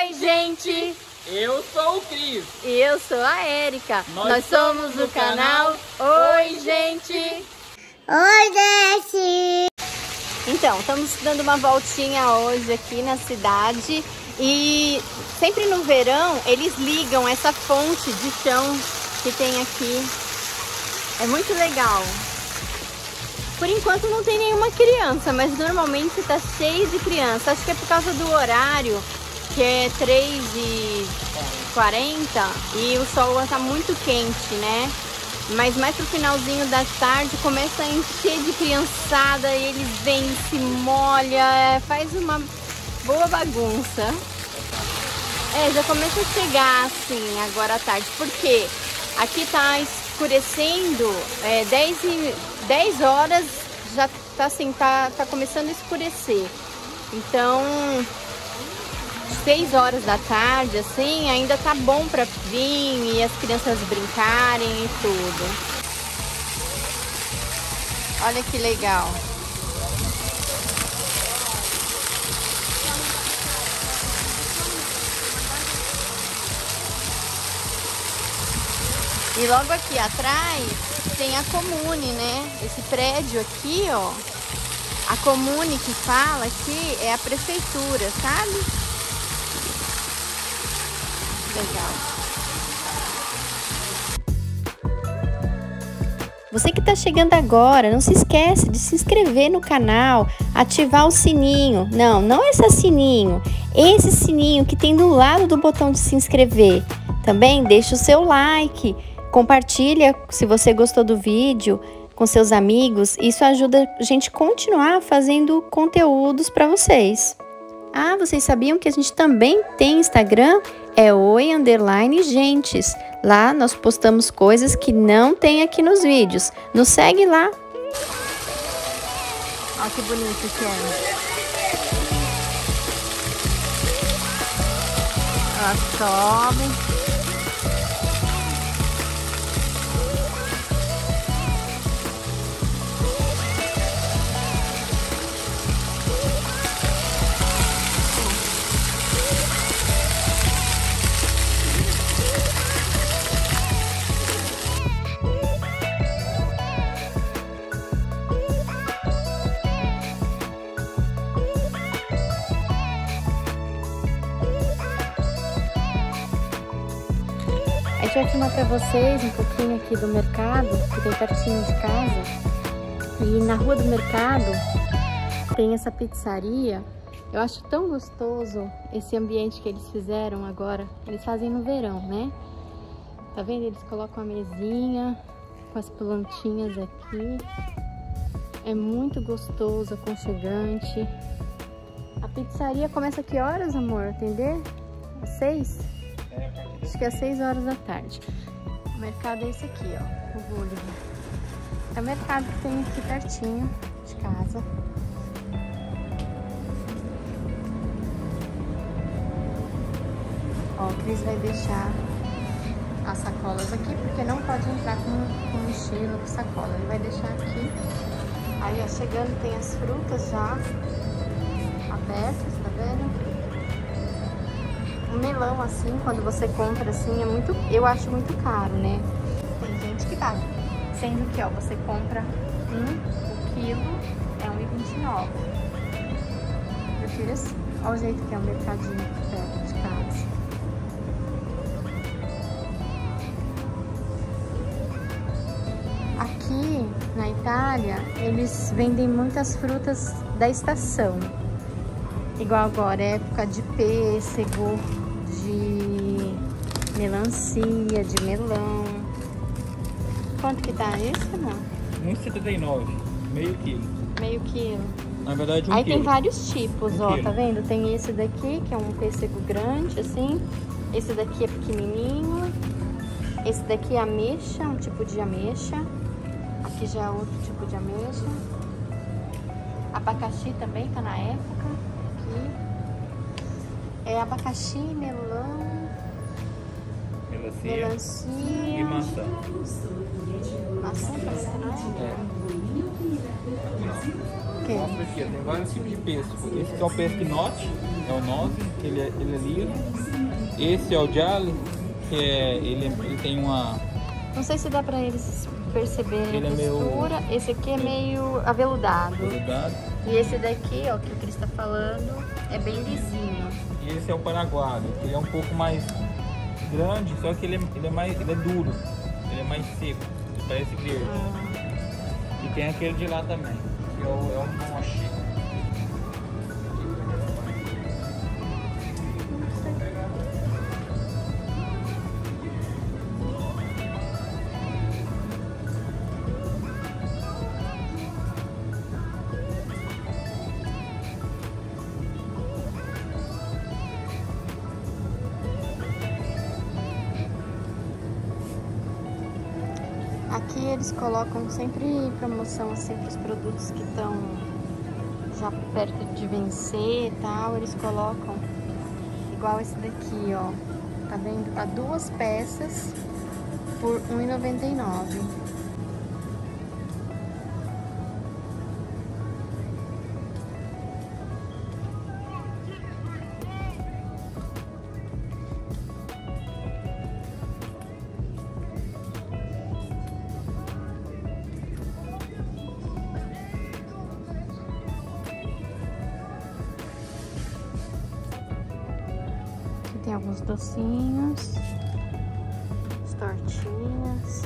Oi, gente! Eu sou o Cris. E eu sou a Érica. Nós somos do canal Oi, gente! Oi, gente! Então, estamos dando uma voltinha hoje aqui na cidade. E sempre no verão, eles ligam essa fonte de chão que tem aqui. É muito legal. Por enquanto não tem nenhuma criança, mas normalmente tá cheio de criança. Acho que é por causa do horário, que é 3h40 e o sol tá muito quente, né? Mas mais pro finalzinho da tarde começa a encher de criançada e eles vêm, se molha, faz uma boa bagunça. Já começa a chegar assim agora à tarde, porque aqui tá escurecendo, 10 horas já tá assim, tá começando a escurecer. Então 6 horas da tarde, assim, ainda tá bom pra vir e as crianças brincarem e tudo. Olha que legal. E logo aqui atrás tem a Comune, né? Esse prédio aqui, ó. A Comune que fala aqui é a prefeitura, sabe? Legal. Você que está chegando agora, não se esquece de se inscrever no canal, ativar o sininho. Não esse sininho. Esse sininho que tem do lado do botão de se inscrever. Também deixa o seu like, compartilha se você gostou do vídeo com seus amigos. Isso ajuda a gente a continuar fazendo conteúdos para vocês. Ah, vocês sabiam que a gente também tem Instagram? É oi_gentes. Lá nós postamos coisas que não tem aqui nos vídeos. Nos segue lá. Olha que bonito que é. Ela sobe. A gente vai filmar pra vocês um pouquinho aqui do mercado, que tem pertinho de casa. E na rua do mercado tem essa pizzaria. Eu acho tão gostoso esse ambiente que eles fizeram agora. Eles fazem no verão, né? Tá vendo? Eles colocam a mesinha com as plantinhas aqui. É muito gostoso, aconchegante. A pizzaria começa a que horas, amor? Atender? Às 6? Acho que é às 6 horas da tarde. O mercado é esse aqui, ó, o Gulliver. É o mercado que tem aqui pertinho de casa. Ó, o Cris vai deixar as sacolas aqui, porque não pode entrar com mochila, com sacola. Ele vai deixar aqui. Aí, ó, chegando tem as frutas já abertas, tá vendo? Um melão assim, quando você compra assim, eu acho muito caro, né? Tem gente que paga. Sendo que, ó, você compra o quilo é R$1,29. Eu prefiro assim. Olha o jeito que é o mercadinho aqui perto de casa. Aqui na Itália, eles vendem muitas frutas da estação. Igual agora, é época de pêssego, de melancia, de melão. Quanto que tá esse, não? R$1,79, meio quilo. Meio quilo. Na verdade, Aí quilo. tem vários tipos, ó, quilo. tá vendo? Tem esse daqui, que é um pêssego grande, assim. Esse daqui é pequenininho. Esse daqui é ameixa, um tipo de ameixa. Aqui já é outro tipo de ameixa. Abacaxi também tá na época. Aqui é abacaxi, melão. Melancia e maçã. Maçã pra Mostra aqui, tem vários tipos de pesto. Esse aqui é o pesto Note, é o nozze, que ele é liso. Esse é o Gialli, que ele tem uma... Não sei se dá pra eles perceberem Ele a é textura. Esse aqui é meio aveludado. Veludado. E esse daqui, ó, que o Cris tá falando, é bem lisinho. E esse é o Paraguado, que ele é um pouco mais grande, só que ele é duro, ele é mais seco, ele parece verde. E tem aquele de lá também, que é o Mochi. Aqui eles colocam sempre em promoção, assim, para os produtos que estão já perto de vencer e tal, eles colocam igual esse daqui, ó. Tá vendo? Tá 2 peças por R$1,99. Tem alguns docinhos, as tortinhas.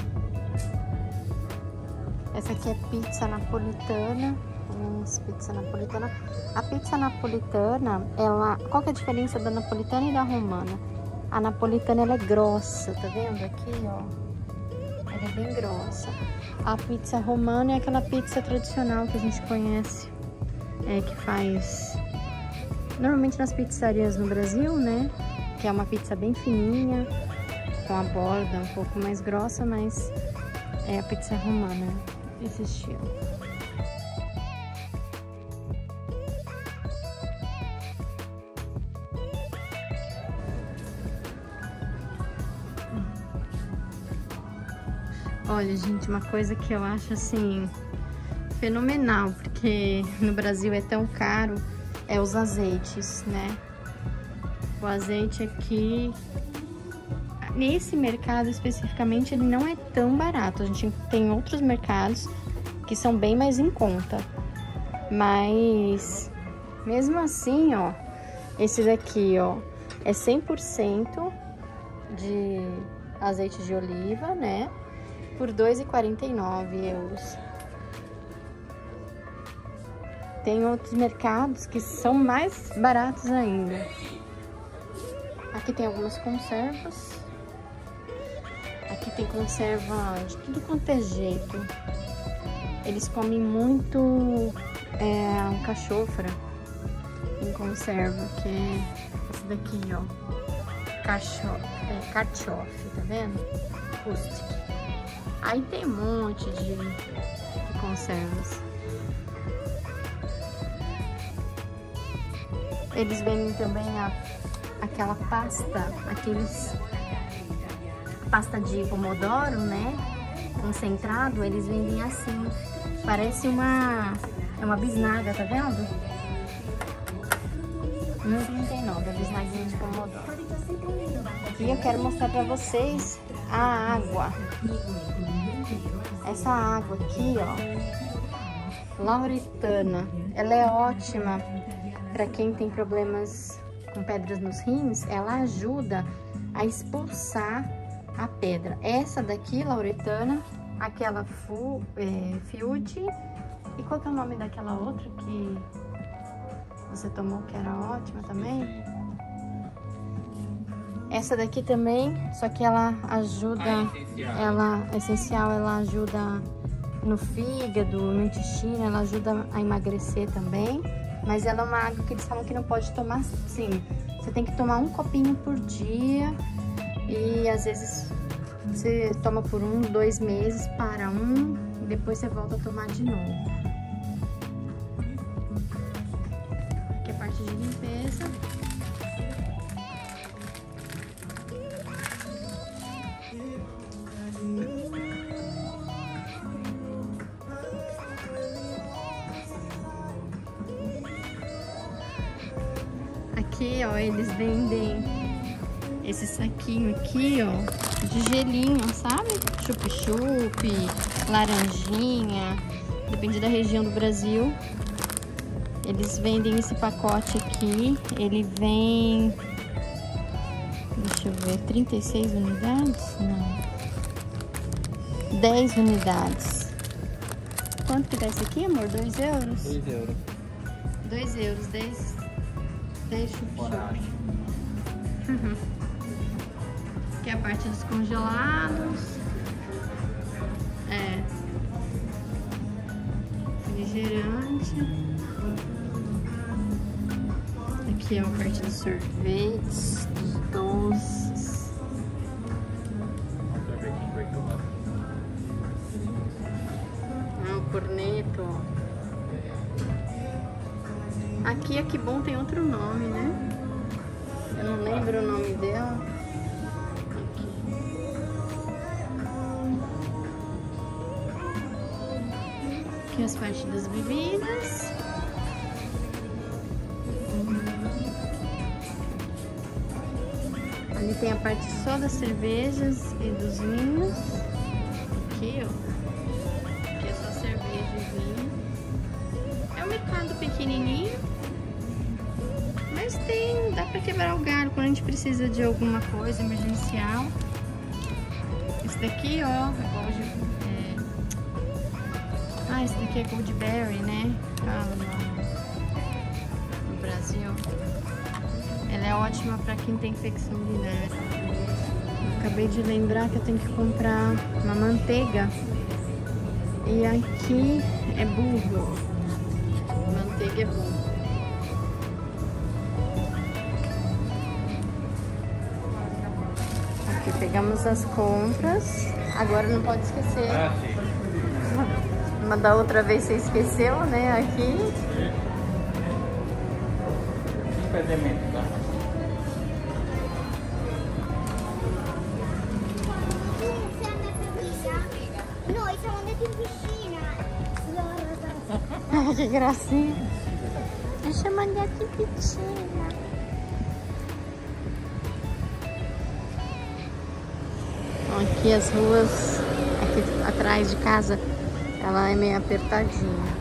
Essa aqui é pizza napolitana. Pizza napolitana. A pizza napolitana, ela... Qual que é a diferença da napolitana e da romana? A napolitana, ela é grossa, tá vendo aqui, ó? Ela é bem grossa. A pizza romana é aquela pizza tradicional que a gente conhece, que faz normalmente nas pizzarias no Brasil, né? Que é uma pizza bem fininha, com a borda um pouco mais grossa, mas é a pizza romana, esse estilo. Olha, gente, uma coisa que eu acho assim fenomenal, porque no Brasil é tão caro, é os azeites, né? O azeite aqui, nesse mercado especificamente, ele não é tão barato. A gente tem outros mercados que são bem mais em conta. Mas, mesmo assim, ó, esse daqui, ó, é 100% de azeite de oliva, né? Por €2,49. Tem outros mercados que são mais baratos ainda. Aqui tem algumas conservas. Aqui tem conserva de tudo quanto é jeito. Eles comem muito alcachofra em conserva, que é esse daqui, ó. Carchof, tá vendo? Rustic. Aí tem um monte de conservas. Eles vendem também aquela pasta, pasta de pomodoro, né? Concentrado, eles vendem assim. Parece uma bisnaga, tá vendo? R$1,39, a bisnaguinha de pomodoro. E eu quero mostrar pra vocês a água. Essa água aqui, ó, lauretana, ela é ótima para quem tem problemas com pedras nos rins. Ela ajuda a expulsar a pedra. Essa daqui, lauretana, aquela Fiuti, e qual que é o nome daquela outra que você tomou que era ótima também? Essa daqui também, só que ela ajuda, ela ajuda no fígado, no intestino, ela ajuda a emagrecer também. Mas ela é uma água que eles falam que não pode tomar, sim. Você tem que tomar um copinho por dia e às vezes você toma por 1, 2 meses, para e depois você volta a tomar de novo. Aqui é a parte de limpeza. Aqui, ó, eles vendem esse saquinho aqui, ó, de gelinho, sabe? Chup-chup, laranjinha, depende da região do Brasil. Eles vendem esse pacote aqui, ele vem, deixa eu ver, 36 unidades? Não, 10 unidades. Quanto que dá esse aqui, amor? 2 euros? 2 euros. 2 euros, 10 chup-chup. Aqui é a parte dos congelados. É. Refrigerante. Aqui é a parte dos sorvetes, dos doces. Vamos ver quem vai tomar. Ah, o corneto. Aqui a Que Bom tem outro nome, né? Eu não lembro o nome dela. Aqui as partes das bebidas. Ali tem a parte só das cervejas e dos vinhos. Aqui, ó. Aqui é só cerveja e vinho. É um mercado pequenininho, mas dá pra quebrar o galho quando a gente precisa de alguma coisa emergencial. Esse daqui, ó, esse daqui é Goldberry, né? No Brasil. Ela é ótima pra quem tem infecção urinária. Acabei de lembrar que eu tenho que comprar uma manteiga. E aqui é burro. Manteiga é burro. Aqui pegamos as compras. Agora não pode esquecer. Mas da outra vez você esqueceu, né? Aqui. Impedimento, tá? Noi siamo andati in piscina. Que gracinha. Nós siamo andati in piscina. Aqui as ruas, aqui atrás de casa, ela é meio apertadinha.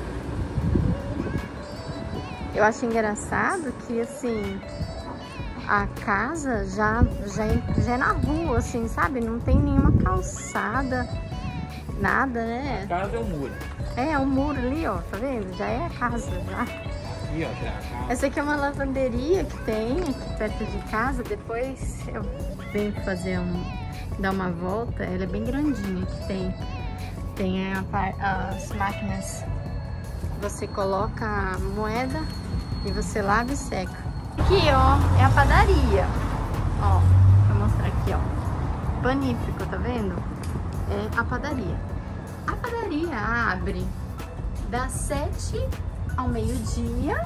Eu acho engraçado que, assim, a casa já é na rua, assim, sabe? Não tem nenhuma calçada, nada, né? A casa é o muro. É o muro ali, ó, tá vendo? Já é a casa, já. Aqui, ó, já é a casa. Essa aqui é uma lavanderia que tem aqui perto de casa. Depois eu venho dar uma volta. Ela é bem grandinha, que tem as máquinas. Você coloca a moeda e você lava e seca. Aqui, ó, é a padaria. Ó, vou mostrar aqui, ó. Panífrico, tá vendo? É a padaria. A padaria abre das 7 ao meio-dia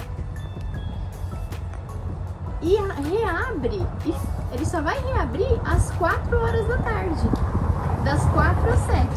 e reabre. Ele só vai reabrir às 4 horas da tarde. Das 4 às 7.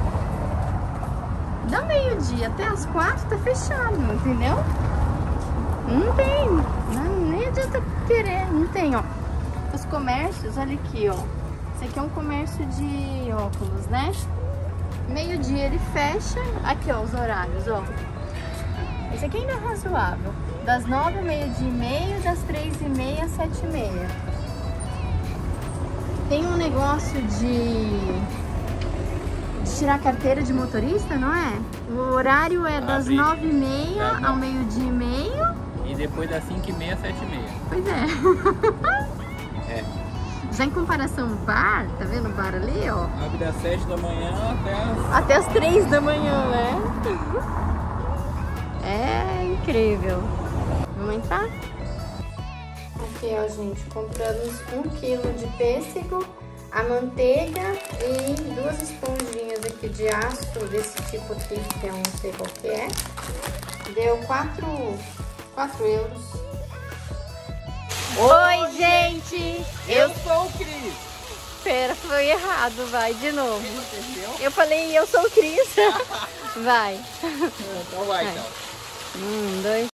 Da meio-dia até as 4 tá fechado, entendeu? Não tem, nem adianta querer, não tem, ó. Os comércios, olha aqui, ó. Esse aqui é um comércio de óculos, né? Meio-dia ele fecha. Aqui, ó, os horários, ó. Esse aqui ainda é razoável. Das 9 ao meio-dia e meio, das 3h30 às 7h30. Tem um negócio de tirar carteira de motorista, não é? O horário é das 9h30 ao meio-dia e meio. E depois das 5h30 às 7h30. Pois é. É. Já em comparação ao bar, tá vendo o bar ali, ó? Abre das 7 da manhã até as 3 da manhã, né? É incrível. Vamos entrar? Aqui, ó, gente, compramos 1 kg de pêssego, a manteiga e 2 esponjinhas aqui de ácido desse tipo aqui, que eu não sei qual que é. Deu 4 euros. Oi, gente! Eu sou o Cris. Pera, foi errado, vai, de novo. Eu falei, eu sou o Cris. Vai. Então vai, então. 1, 2...